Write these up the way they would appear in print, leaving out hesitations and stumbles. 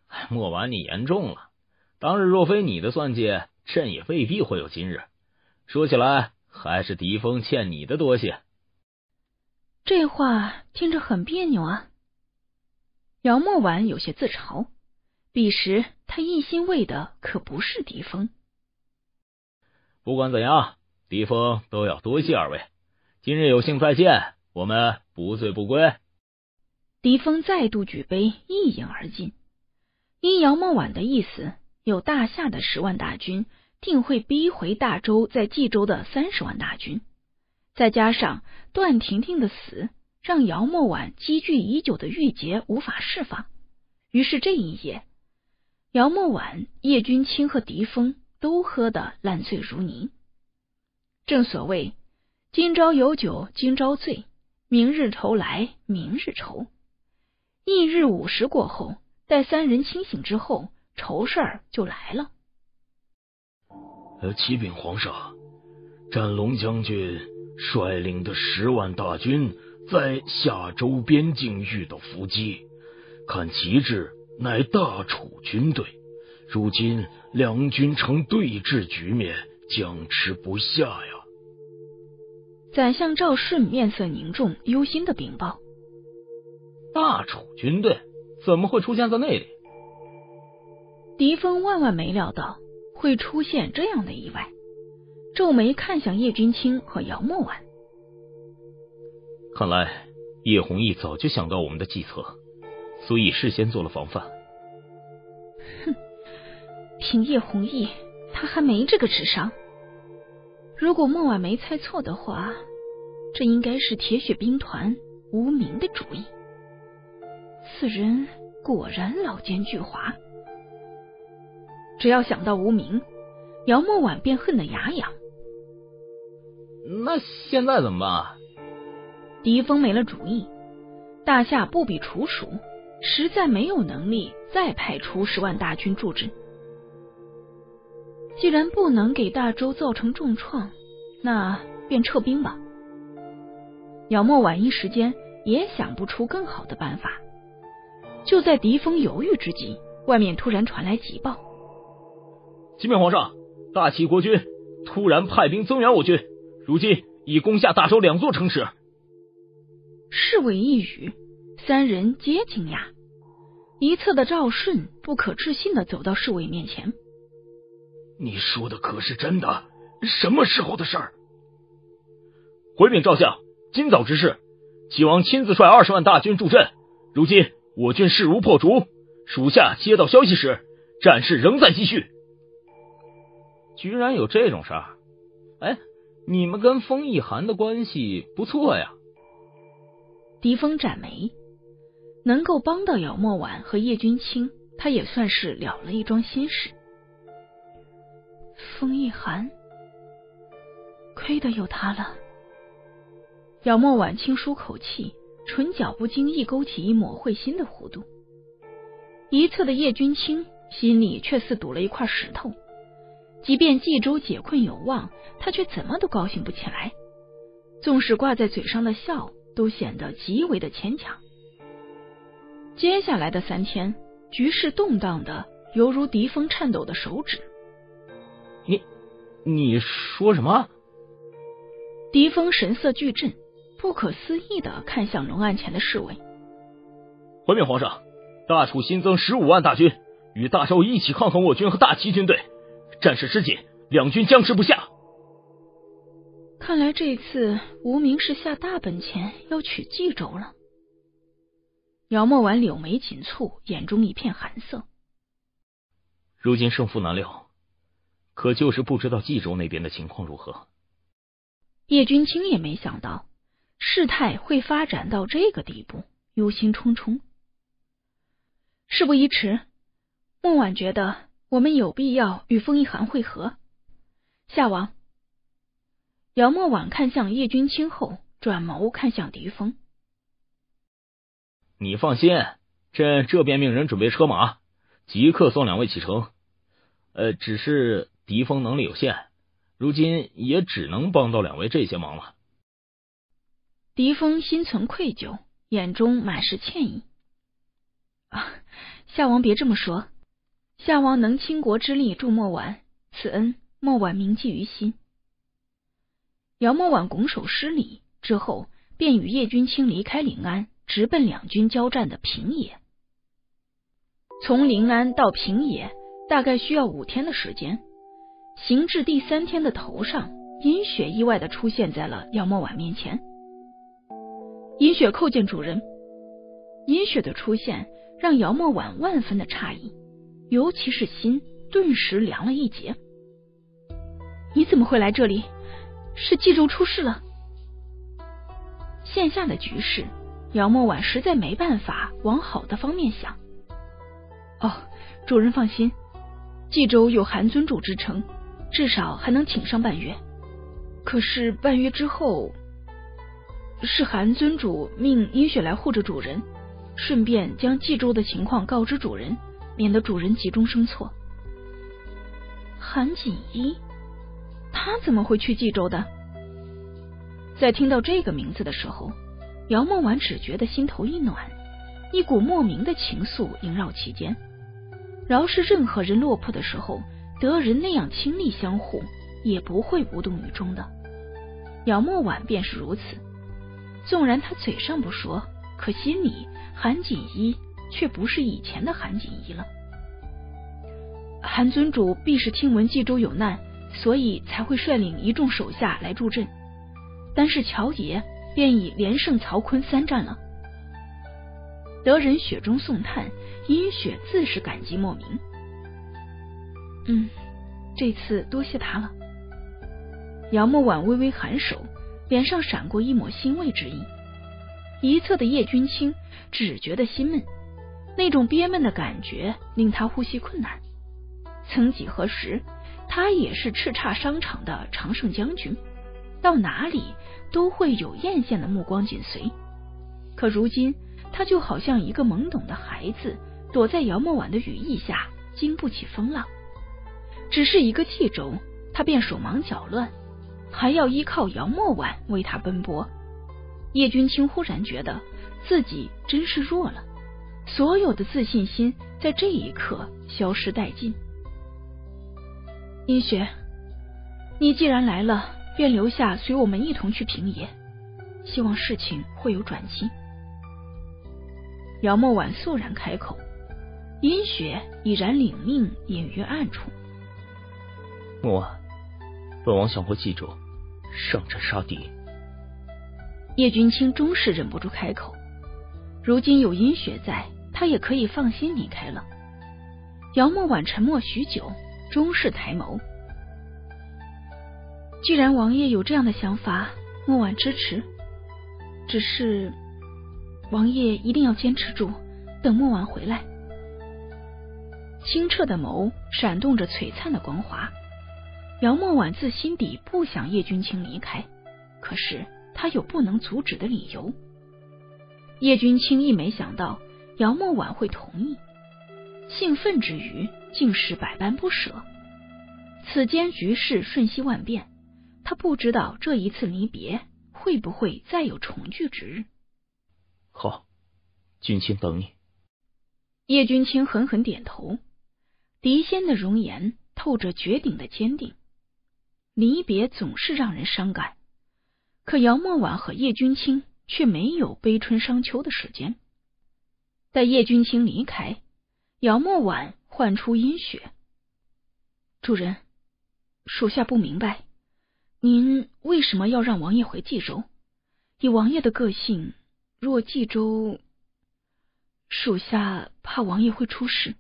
莫婉你言重了，当日若非你的算计，朕也未必会有今日。说起来，还是狄峰欠你的多些。 这话听着很别扭啊。姚莫婉有些自嘲，彼时他一心为的可不是狄峰。 不管怎样，狄峰都要多谢二位，今日有幸再见，我们不醉不归。 狄峰再度举杯一饮而尽。依姚莫婉的意思，有大夏的10万大军定会逼回大周在冀州的30万大军，再加上段婷婷的死，让姚莫婉积聚已久的郁结无法释放。于是这一夜，姚莫婉、叶君清和狄峰都喝得烂醉如泥。正所谓今朝有酒今朝醉，明日愁来明日愁。翌日午时过后，待3人清醒之后，愁事儿就来了。 启禀皇上，战龙将军率领的10万大军在夏州边境遇到伏击，看旗帜乃大楚军队，如今两军呈对峙局面，僵持不下呀。 宰相赵顺面色凝重，忧心的禀报： 大楚军队怎么会出现在那里？ 狄峰万万没料到会出现这样的意外，皱眉看向叶君清和姚莫婉。 看来叶弘毅早就想到我们的计策，所以事先做了防范。 哼，凭叶弘毅，他还没这个智商。如果莫婉没猜错的话，这应该是铁血兵团无名的主意。此人果然老奸巨猾。只要想到无名，姚莫婉便恨得牙痒。 那现在怎么办？ 狄峰没了主意，大夏不比楚蜀，实在没有能力再派出10万大军助阵。既然不能给大周造成重创，那便撤兵吧。姚莫婉一时间也想不出更好的办法。就在狄峰犹豫之际，外面突然传来急报： 启禀皇上，大齐国军突然派兵增援我军，如今已攻下大周2座城池。 侍卫一语，3人皆惊讶。一侧的赵顺不可置信地走到侍卫面前： 你说的可是真的？什么时候的事儿？ 回禀赵相，今早之事，齐王亲自率20万大军助阵，如今我军势如破竹，属下接到消息时，战事仍在继续。居然有这种事儿！哎，你们跟封奕涵的关系不错呀。 狄峰展眉，能够帮到姚莫婉和叶君清，他也算是了了一桩心事。封奕涵，亏得有他了。姚莫婉轻舒口气，唇角不经意勾起一抹会心的弧度。一侧的叶君清心里却似堵了一块石头，即便冀州解困有望，他却怎么都高兴不起来，纵使挂在嘴上的笑都显得极为的牵强。接下来的3天，局势动荡的犹如狄峰颤抖的手指。 你说什么？ 狄峰神色巨震，不可思议地看向龙案前的侍卫。 回禀皇上，大楚新增15万大军，与大周一起抗衡我军和大齐军队，战事吃紧，两军僵持不下。 看来这次无名是下大本钱要取冀州了。姚莫婉柳眉紧蹙，眼中一片寒色。 如今胜负难料，可就是不知道冀州那边的情况如何。 叶君清也没想到事态会发展到这个地步，忧心忡忡。事不宜迟，莫婉觉得我们有必要与封奕涵会合。夏王。姚莫婉看向叶君清后，转眸看向狄峰。 你放心，朕这边命人准备车马，即刻送2位启程。只是狄峰能力有限，如今也只能帮到2位这些忙了。 狄峰心存愧疚，眼中满是歉意。 夏王别这么说，夏王能倾国之力助莫婉，此恩莫婉铭记于心。姚莫婉拱手施礼之后，便与叶君卿离开临安，直奔两军交战的平野。从临安到平野大概需要5天的时间。行至第3天的头上，殷雪意外地出现在了姚莫婉面前。殷雪叩见主人。殷雪的出现让姚莫婉万分的诧异，尤其是心顿时凉了一截。你怎么会来这里？是冀州出事了？现下的局势，姚莫婉实在没办法往好的方面想。哦，主人放心，冀州有韩尊主之称，至少还能挺上半月。可是半月之后，是韩尊主命殷雪来护着主人，顺便将冀州的情况告知主人，免得主人急中生错。韩锦衣，他怎么会去冀州的？在听到这个名字的时候，姚莫婉只觉得心头一暖，一股莫名的情愫萦绕其间。饶是任何人落魄的时候，得人那样倾力相护，也不会无动于衷的。姚莫婉便是如此，纵然他嘴上不说，可心里韩锦衣却不是以前的韩锦衣了。韩尊主必是听闻冀州有难，所以才会率领一众手下来助阵，但是乔爷便已连胜曹锟3战了。得人雪中送炭，殷雪自是感激莫名。这次多谢他了。姚莫婉微微颔首，脸上闪过一抹欣慰之意。一侧的叶君卿只觉得心闷，那种憋闷的感觉令他呼吸困难。曾几何时，他也是叱咤商场的常胜将军，到哪里都会有艳羡的目光紧随。可如今他就好像一个懵懂的孩子，躲在姚莫婉的羽翼下，经不起风浪。只是一个冀州，他便手忙脚乱，还要依靠姚莫婉为他奔波。叶君卿忽然觉得自己真是弱了，所有的自信心在这一刻消失殆尽。殷雪，你既然来了，便留下随我们一同去平野，希望事情会有转机。姚莫婉肃然开口，殷雪已然领命隐于暗处。 莫婉，本王想回冀州，上阵杀敌。 叶君卿终是忍不住开口，如今有殷雪在，他也可以放心离开了。姚莫婉沉默许久，终是抬眸。既然王爷有这样的想法，莫婉支持，只是王爷一定要坚持住，等莫婉回来。清澈的眸闪动着璀璨的光华。姚莫婉自心底不想叶君卿离开，可是他有不能阻止的理由。叶君卿亦没想到姚莫婉会同意，兴奋之余竟是百般不舍。此间局势瞬息万变，他不知道这一次离别会不会再有重聚之日。 好，君卿等你。 叶君卿狠狠点头，狄仙的容颜透着绝顶的坚定。离别总是让人伤感，可姚莫婉和叶君卿却没有悲春伤秋的时间。待叶君卿离开，姚莫婉唤出殷雪。主人，属下不明白，您为什么要让王爷回冀州？以王爷的个性，若冀州，属下怕王爷会出事。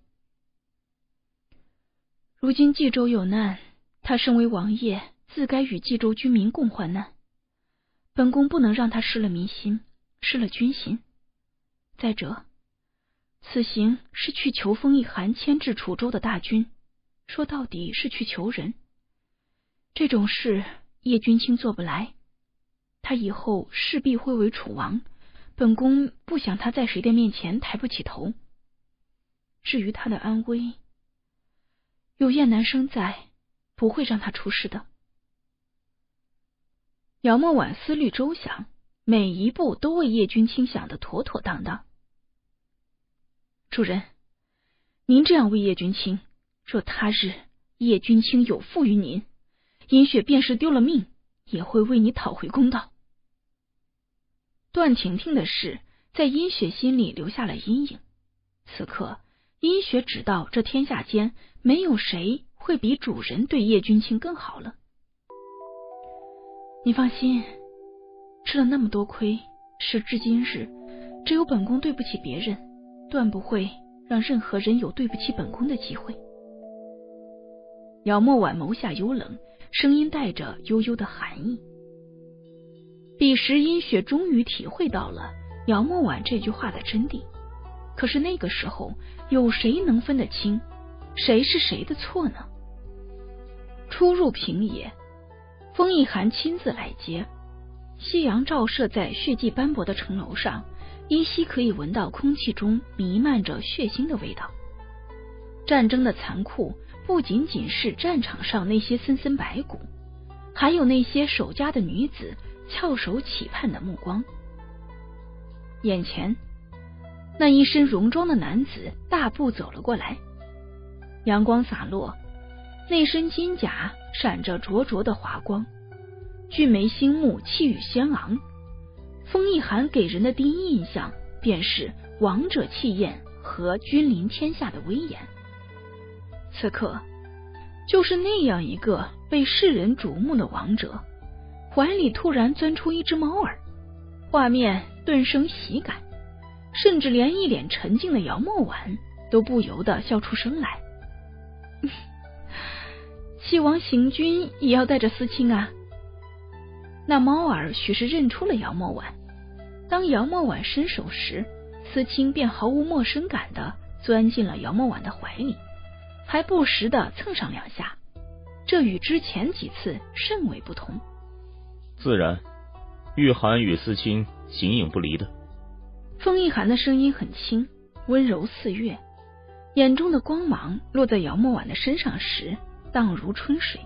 如今冀州有难，他身为王爷，自该与冀州居民共患难。本宫不能让他失了民心，失了军心。再者，此行是去求封一韩牵制楚州的大军，说到底是去求人。这种事叶君卿做不来，他以后势必会为楚王，本宫不想他在谁的面前抬不起头。至于他的安危，有燕南生在，不会让他出事的。姚莫婉思虑周详，每一步都为叶君卿想得妥妥当当。主人， 您这样为叶君卿，若他日叶君卿有负于您，殷雪便是丢了命，也会为你讨回公道。段婷婷的事在殷雪心里留下了阴影。此刻殷雪知道这天下间没有谁会比主人对叶君卿更好了。你放心，吃了那么多亏，时至今日，只有本宫对不起别人，断不会让任何人有对不起本宫的机会。姚墨婉眸下幽冷，声音带着悠悠的寒意。彼时殷雪终于体会到了姚墨婉这句话的真谛，可是那个时候有谁能分得清谁是谁的错呢？初入平野，风一寒亲自来接，夕阳照射在血迹斑驳的城楼上，依稀可以闻到空气中弥漫着血腥的味道。战争的残酷不仅仅是战场上那些森森白骨，还有那些守家的女子翘首企盼的目光。眼前那一身戎装的男子大步走了过来，阳光洒落，那身金甲闪着灼灼的华光，俊眉星目，气宇轩昂。风一寒给人的第一印象便是王者气焰和君临天下的威严。此刻就是那样一个被世人瞩目的王者，怀里突然钻出一只猫儿，画面顿生喜感，甚至连一脸沉静的姚墨婉都不由得笑出声来。西王行军也要带着思亲啊。那猫儿许是认出了姚墨婉，当姚墨婉伸手时，思亲便毫无陌生感地钻进了姚墨婉的怀里，还不时地蹭上两下，这与之前几次甚为不同。 自然，玉寒与思亲形影不离的。 风一寒的声音很轻，温柔似月，眼中的光芒落在姚墨婉的身上时荡如春水。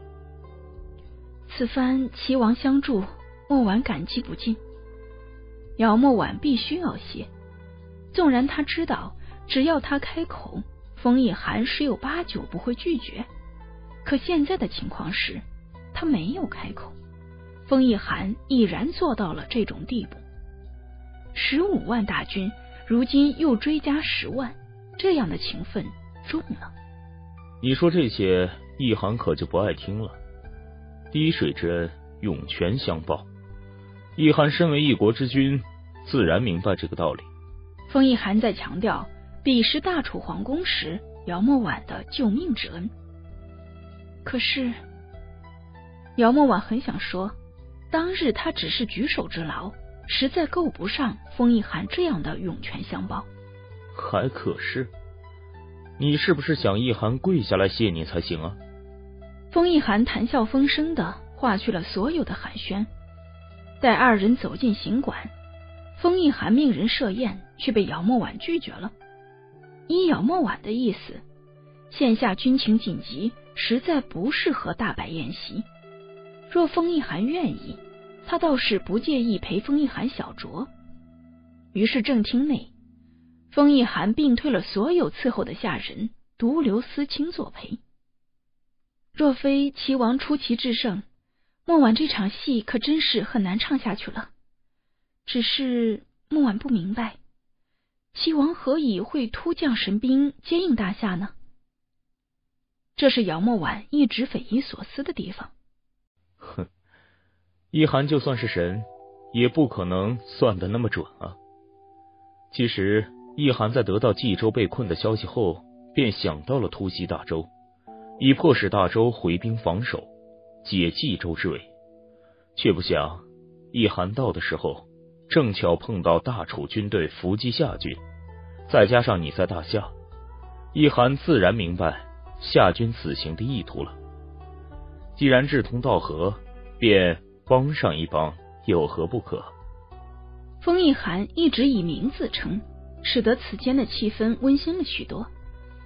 此番齐王相助，墨婉感激不尽。姚墨婉必须要谢，纵然他知道只要他开口，风一寒十有八九不会拒绝，可现在的情况是他没有开口，风一寒毅然做到了这种地步。15万大军如今又追加10万，这样的情分重了。 你说这些一寒可就不爱听了。滴水之恩涌泉相报，一寒身为一国之君，自然明白这个道理。 风一寒在强调彼时大楚皇宫时姚墨婉的救命之恩，可是姚墨婉很想说，当日他只是举手之劳，实在够不上风一寒这样的涌泉相报。 还可是，你是不是想一寒跪下来谢你才行啊？ 风一寒谈笑风生的化去了所有的寒暄。待二人走进行馆，风一寒命人设宴，却被姚墨婉拒绝了。依姚墨婉的意思，现下军情紧急，实在不适合大摆宴席。若风一寒愿意，他倒是不介意陪风一寒小酌。于是正厅内，风一寒并退了所有伺候的下人，独留思亲作陪。若非齐王出奇制胜，墨婉这场戏可真是很难唱下去了。只是墨婉不明白，齐王何以会突降神兵接应大夏呢？这是姚墨婉一直匪夷所思的地方。 哼，一寒就算是神，也不可能算得那么准啊。其实一寒在得到冀州被困的消息后，便想到了突袭大州，以迫使大州回兵防守，解冀州之围。却不想一寒到的时候，正巧碰到大楚军队伏击夏军，再加上你在大夏，一寒自然明白夏军此行的意图了。既然志同道合，便帮上一帮，有何不可？ 风一寒一直以名自称，使得此间的气氛温馨了许多。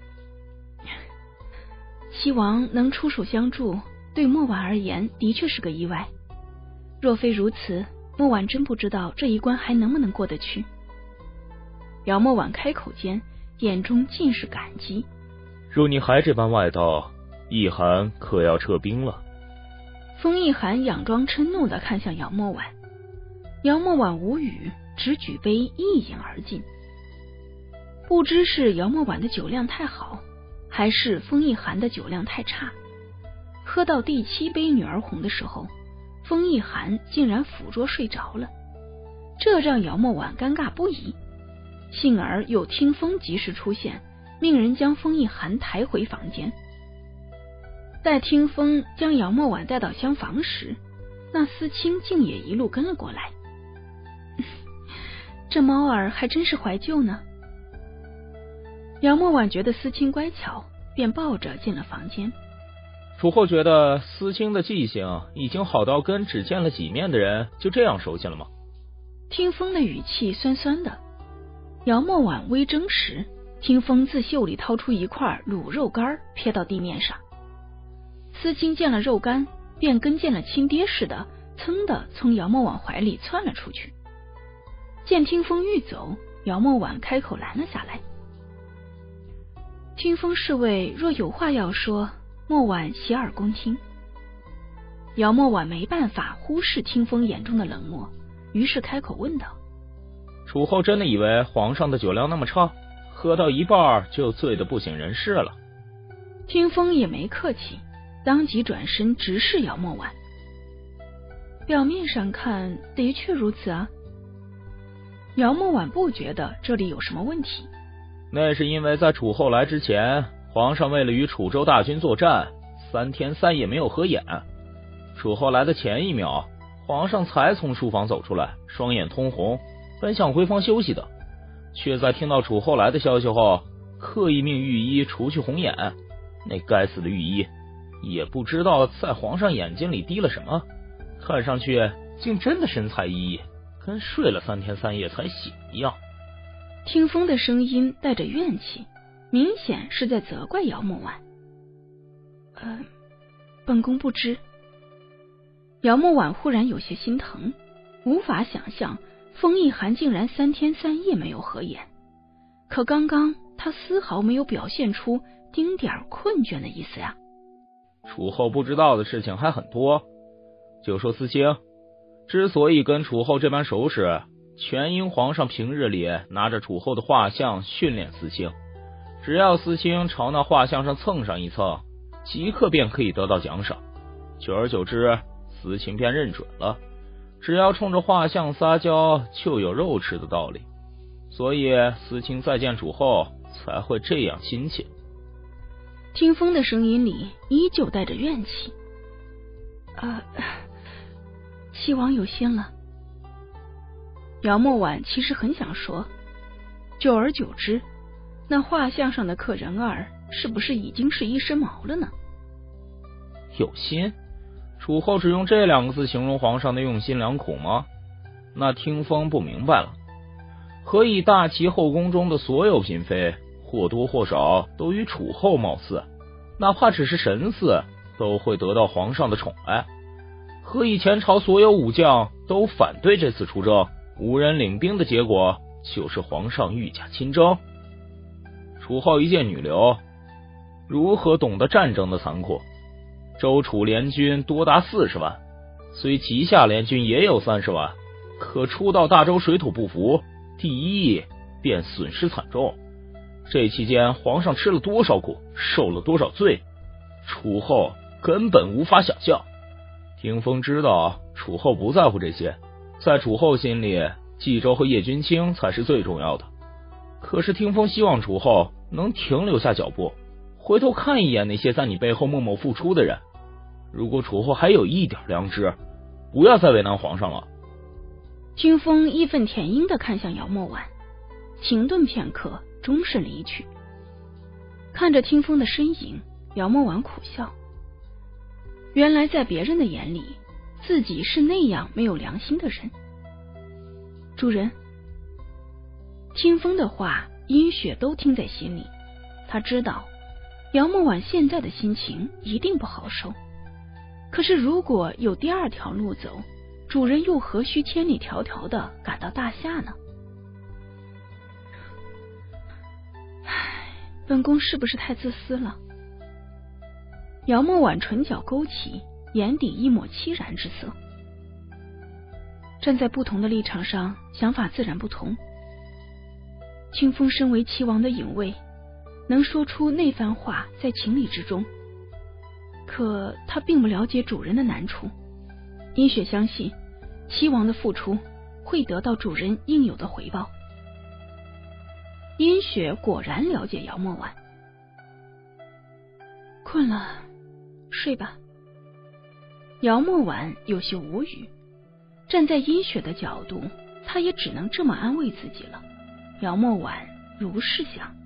齐王能出手相助，对墨婉而言的确是个意外。若非如此，墨婉真不知道这一关还能不能过得去。姚墨婉开口间， 眼中尽是感激。 若你还这般外道，易寒可要撤兵了。 风易寒佯装嗔怒地看向姚墨婉，姚墨婉无语，只举杯一饮而尽。不知是姚墨婉的酒量太好，还是风易寒的酒量太差，喝到第7杯女儿红的时候，风易寒竟然辅桌睡着了，这让姚墨婉尴尬不已。幸而有听风及时出现，命人将风易寒抬回房间。待听风将姚墨婉带到厢房时，那思清竟也一路跟了过来。这猫儿还真是怀旧呢。姚墨婉觉得思清乖巧，便抱着进了房间。 楚后觉得思清的记性已经好到跟只见了几面的人就这样熟悉了吗？ 听风的语气酸酸的。姚墨婉微怔时，听风自袖里掏出一块卤肉干撇到地面上。思清见了肉干，便跟见了亲爹似的，噌的从姚墨婉怀里窜了出去。见听风欲走，姚墨婉开口拦了下来。听风侍卫若有话要说，墨婉洗耳恭听。姚墨婉没办法忽视听风眼中的冷漠，于是开口问道： 楚后真的以为皇上的酒量那么差，喝到一半就醉得不省人事了？ 听风也没客气，当即转身直视姚墨婉。表面上看的确如此啊。姚墨婉不觉得这里有什么问题。 那是因为在楚后来之前，皇上为了与楚州大军作战，3天3夜没有合眼。楚后来的前一秒，皇上才从书房走出来，双眼通红，本想回房休息的，却在听到楚后来的消息后，刻意命御医除去红眼。那该死的御医也不知道在皇上眼睛里滴了什么，看上去竟真的神采奕奕，跟睡了3天3夜才醒一样。 听风的声音带着怨气，明显是在责怪姚墨婉。本宫不知。姚墨婉忽然有些心疼，无法想象风易寒竟然3天3夜没有合眼，可刚刚他丝毫没有表现出丁点困倦的意思呀。 楚后不知道的事情还很多，就说思清之所以跟楚后这般熟识，全因皇上平日里拿着楚后的画像训练思清，只要思清朝那画像上蹭上一蹭，即刻便可以得到奖赏。久而久之，思清便认准了，只要冲着画像撒娇，就有肉吃的道理。所以思清再见楚后才会这样亲切。 听风的声音里依旧带着怨气。希望有心了。姚墨婉其实很想说，久而久之，那画像上的可人儿是不是已经是一身毛了呢？ 有心？楚后只用这2个字形容皇上的用心良苦吗？那听风不明白了，何以大齐后宫中的所有嫔妃或多或少都与楚后貌似，哪怕只是神似，都会得到皇上的宠爱？何以前朝所有武将都反对这次出征，无人领兵的结果就是皇上御驾亲征？楚后一介女流，如何懂得战争的残酷？周楚联军多达40万，虽旗下联军也有30万，可初到大周水土不服，第一役便损失惨重。这期间皇上吃了多少苦，受了多少罪，楚后根本无法想象。听风知道楚后不在乎这些，在楚后心里，冀州和叶君卿才是最重要的。可是听风希望楚后能停留下脚步，回头看一眼那些在你背后默默付出的人。如果楚后还有一点良知，不要再为难皇上了。 听风义愤填膺地看向姚墨婉，停顿片刻，终是离去。看着听风的身影，姚墨婉苦笑。原来在别人的眼里，自己是那样没有良心的人。主人。听风的话，殷雪都听在心里。他知道姚墨婉现在的心情一定不好受，可是如果有第2条路走，主人又何须千里迢迢的赶到大夏呢？ 本宫是不是太自私了？姚墨婉唇角勾起，眼底一抹凄然之色。站在不同的立场上，想法自然不同。清风身为齐王的隐卫，能说出那番话在情理之中，可他并不了解主人的难处。殷雪相信齐王的付出会得到主人应有的回报。殷雪果然了解姚墨婉。困了，睡吧。姚墨婉有些无语，站在殷雪的角度，她也只能这么安慰自己了。姚墨婉如是想。